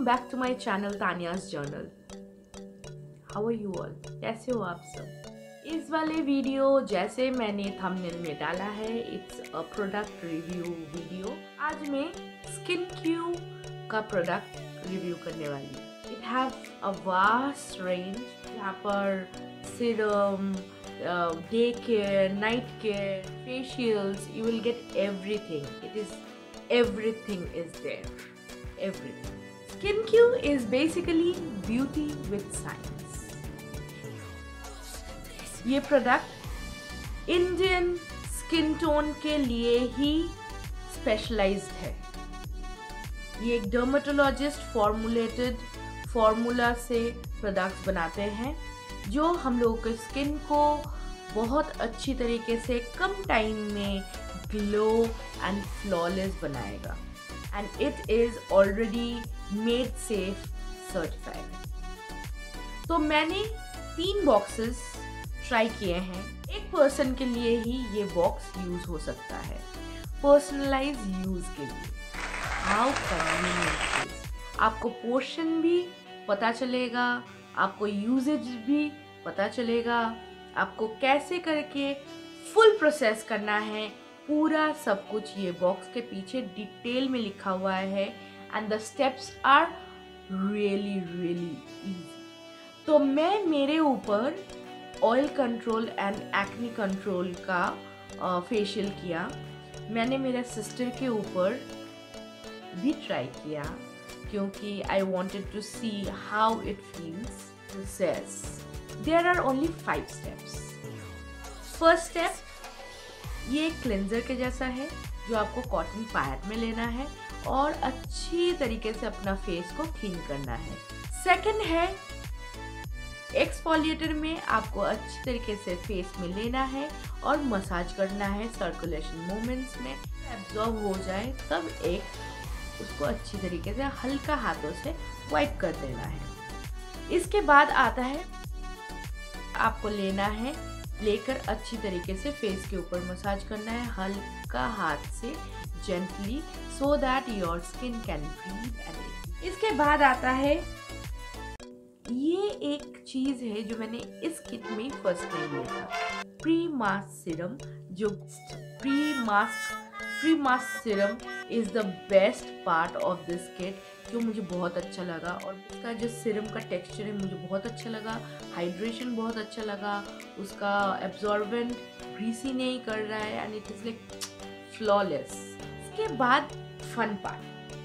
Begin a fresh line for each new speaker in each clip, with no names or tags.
Welcome back to my channel Taniya's journal. How are you all? कैसे हो आप सब? इस वाले वीडियो जैसे मैंने थंबनेल में डाला है, it's a product review video. आज मैं स्किन क्यू का प्रोडक्ट रिव्यू करने वाली हूँ। It have a vast range. यहाँ पर serum, day care, night care, facials, you will get everything. Everything is there. Everything. SkinQ is basically beauty with science. ये product Indian skin tone के लिए ही specialised है। ये एक डर्मेटोलॉजिस्ट फॉर्मुलेटेड फॉर्मूला से प्रोडक्ट्स बनाते हैं जो हम लोगों के स्किन को बहुत अच्छी तरीके से कम टाइम में ग्लो एंड फ्लॉलेस बनाएगा। And it is already made safe certified. तो मैंने 3 बॉक्सेस ट्राई किए हैं। एक पर्सन के लिए ही ये बॉक्स यूज हो सकता है, पर्सनलाइज यूज के लिए। How convenient. आपको पोर्शन भी पता चलेगा, आपको यूजेज भी पता चलेगा, आपको कैसे करके फुल प्रोसेस करना है, पूरा सब कुछ ये बॉक्स के पीछे डिटेल में लिखा हुआ है। And the steps are really easy. तो मैं मेरे ऊपर oil control and acne control का फेशियल किया। मैंने मेरे सिस्टर के ऊपर भी ट्राई किया क्योंकि I wanted to see how it feels. Process there are only 5 steps. First step, ये क्लेंजर के जैसा है जो आपको कॉटन पैड में लेना है और अच्छी तरीके से अपना फेस को क्लीन करना है। सेकंड है, एक्सफोलिएटर में आपको अच्छी तरीके से फेस में लेना है और मसाज करना है सर्कुलेशन मूवमेंट्स में। एब्जॉर्ब हो जाए तब उसको अच्छी तरीके से हल्का हाथों से वाइप कर देना है। इसके बाद आता है, आपको लेकर अच्छी तरीके से फेस के ऊपर मसाज करना है हल्का हाथ से, gently, so that your skin can breathe and. इसके बाद आता है, ये एक चीज है जो मैंने इस किट में फर्स्ट टाइम लिया, प्री मास्क सिरम। जो pre mask serum is the best part of this kit, जो मुझे बहुत अच्छा लगा। और उसका जो सिरम का टेक्सचर है मुझे बहुत अच्छा लगा, हाइड्रेशन बहुत अच्छा लगा, उसका एब्जॉर्बेंट ग्रीसी नहीं कर रहा है and it is like flawless. इसके बाद फन पार्ट,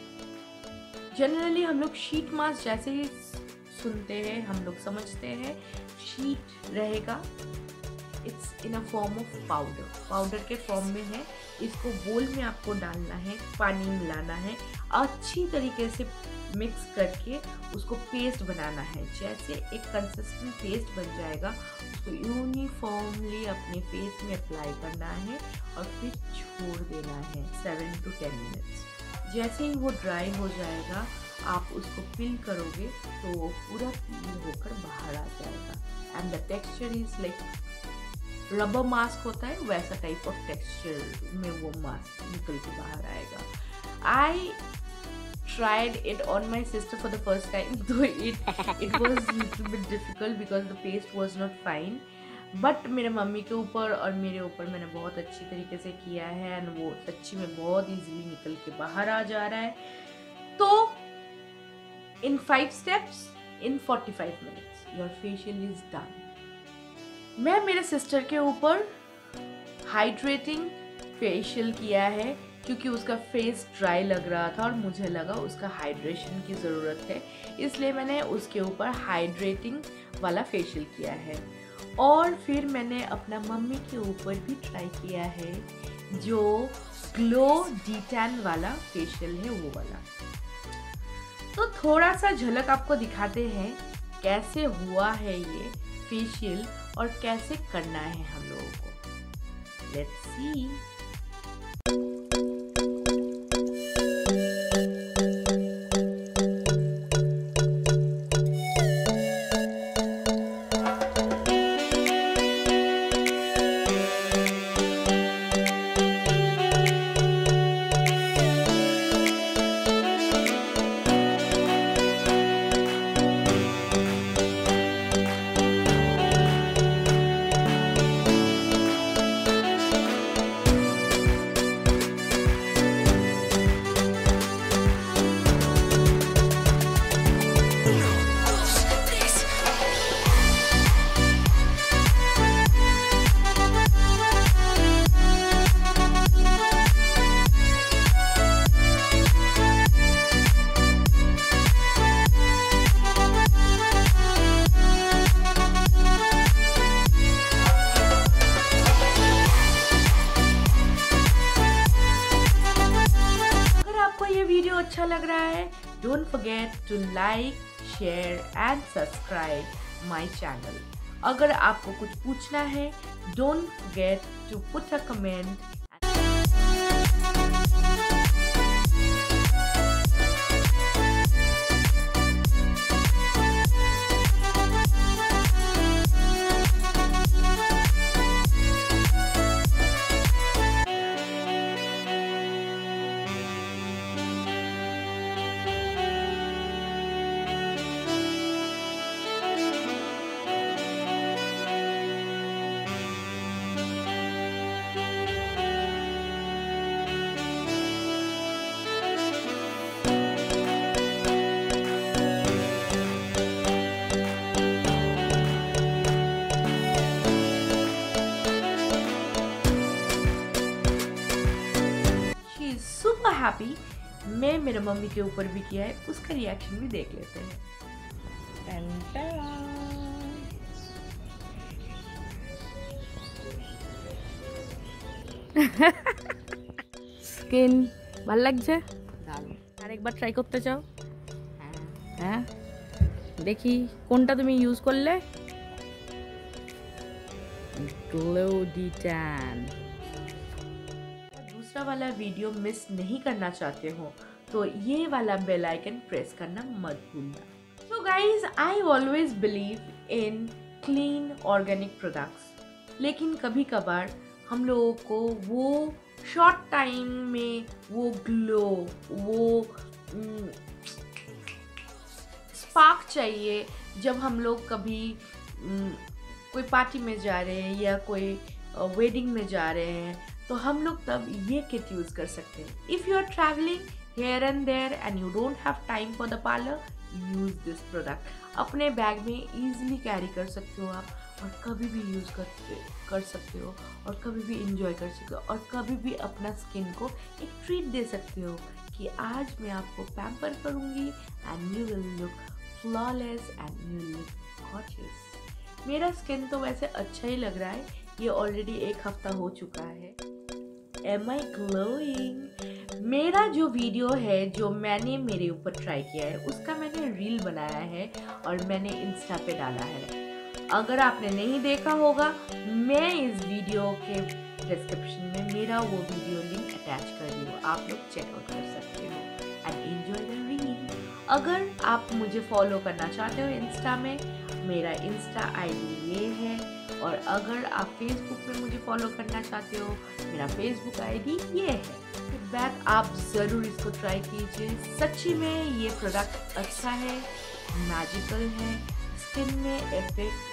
जनरली हम लोग शीट मास्क जैसे ही सुनते हैं हम लोग समझते हैं शीट रहेगा। It's in a form of powder के फॉर्म में है। इसको बोल में आपको डालना है, पानी मिलाना है, अच्छी तरीके से मिक्स करके उसको पेस्ट बनाना है। जैसे एक कंसिस्टेंट पेस्ट बन जाएगा उसको यूनिफॉर्मली अपने फेस में अप्लाई करना है और फिर छोड़ देना है 7 to 10 मिनट्स। जैसे ही वो ड्राई हो जाएगा आप उसको फिल करोगे तो वो पूरा पील होकर बाहर आ जाएगा। And the texture is like rubber mask होता है वैसा टाइप ऑफ टेक्सचर में वो मास्क निकल के बाहर आएगा। I tried it on my sister for the first time, though it was little bit difficult because the paste was not fine, but मेरे मम्मी के ऊपर और मेरे ऊपर मैंने बहुत अच्छी तरीके से किया है एंड वो सच्ची में बहुत इजीली निकल के बाहर आ जा रहा है। तो in 5 steps in 45 minutes your facial is done। मैं मेरे सिस्टर के ऊपर हाइड्रेटिंग फेशियल किया है क्योंकि उसका फेस ड्राई लग रहा था और मुझे लगा उसका हाइड्रेशन की ज़रूरत है, इसलिए मैंने उसके ऊपर हाइड्रेटिंग वाला फेशियल किया है। और फिर मैंने अपना मम्मी के ऊपर भी ट्राई किया है जो ग्लो डिटैन वाला फेशियल है, वो वाला। तो थोड़ा सा झलक आपको दिखाते हैं कैसे हुआ है ये फेशियल और कैसे करना है हम लोगों को। Let's see. Don't forget to like, share and subscribe my channel. अगर आपको कुछ पूछना है, don't forget to put a comment. Super happy. मैं मेरे मम्मी के ऊपर भी किया है, उसका रिएक्शन भी देख लेते हैं। স্কিন ভাল লাগছে, আর একবার ট্রাই করতে চাও? হ্যাঁ, দেখি কোনটা তুমি ইউজ করলে। Glow D tan. दूसरा वाला वीडियो मिस नहीं करना चाहते हो तो ये वाला बेल आइकन प्रेस करना मत भूलना। So guys, I always believe in clean organic products, लेकिन कभी कभार हम लोगों को वो शॉर्ट टाइम में वो ग्लो, वो स्पार्क चाहिए। जब हम लोग कभी कोई पार्टी में जा रहे हैं या कोई वेडिंग में जा रहे हैं, तो हम लोग तब ये किट यूज़ कर सकते हैं। If you are travelling here and there and you don't have time for the parlour, use this product. अपने बैग में ईजिली कैरी कर सकते हो आप, और कभी भी यूज़ कर सकते हो, और कभी भी इंजॉय कर सकते हो, और कभी भी अपना स्किन को एक ट्रीट दे सकते हो कि आज मैं आपको पैम्पर करूँगी and you will look flawless and you will look gorgeous. मेरा स्किन तो वैसे अच्छा ही लग रहा है, ये ऑलरेडी 1 हफ्ता हो चुका है। Am I glowing? मेरा जो वीडियो है जो मैंने मेरे ऊपर ट्राई किया है, उसका मैंने रील बनाया है और मैंने इंस्टा पे डाला है। अगर आपने नहीं देखा होगा, मैं इस वीडियो के डिस्क्रिप्शन में मेरा वो वीडियो लिंक अटैच कर दी हूँ, आप लोग चेकआउट कर सकते हो एंड एंजॉय द रील। अगर आप मुझे फॉलो करना चाहते हो इंस्टा में, मेरा इंस्टा आईडी ये है, और अगर आप फेसबुक पे मुझे फॉलो करना चाहते हो, मेरा फेसबुक आईडी ये है। फीडबैक आप ज़रूर इसको ट्राई कीजिए। सच्ची में ये प्रोडक्ट अच्छा है, मैजिकल है, स्किन में इफेक्ट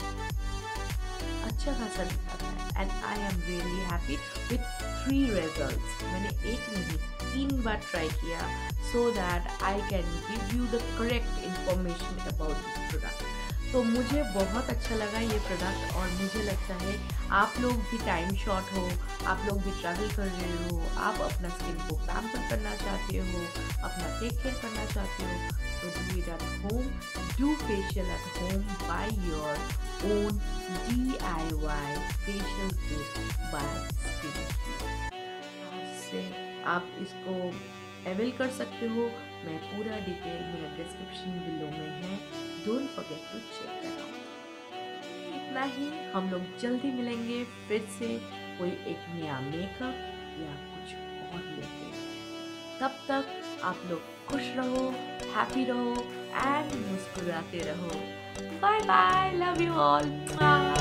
अच्छा खासा दिखाता है and I am really happy with 3 results. मैंने 1 नहीं 3 बार ट्राई किया so that I can give you the correct information about this product. तो मुझे बहुत अच्छा लगा ये प्रोडक्ट, और मुझे लगता है आप लोग भी टाइम शॉर्ट हो, आप लोग भी ट्रैवल कर रहे हो, आप अपना स्किन को पैम्पर करना चाहते हो, अपना टेक केयर करना चाहते हो, तो do it at home, do facial at home by your own DIY facial kit by skin. से आप इसको अवेल कर सकते हो। मैं पूरा डिटेल मेरा डिस्क्रिप्शन बिलो में है, don't forget to check that out. इतना ही, हम लोग जल्दी मिलेंगे फिर से कोई एक नया मेकअप या कुछ और लेके। तब तक आप लोग खुश रहो, हैप्पी रहो एंड मुस्कुराते रहो। Bye bye, love you all.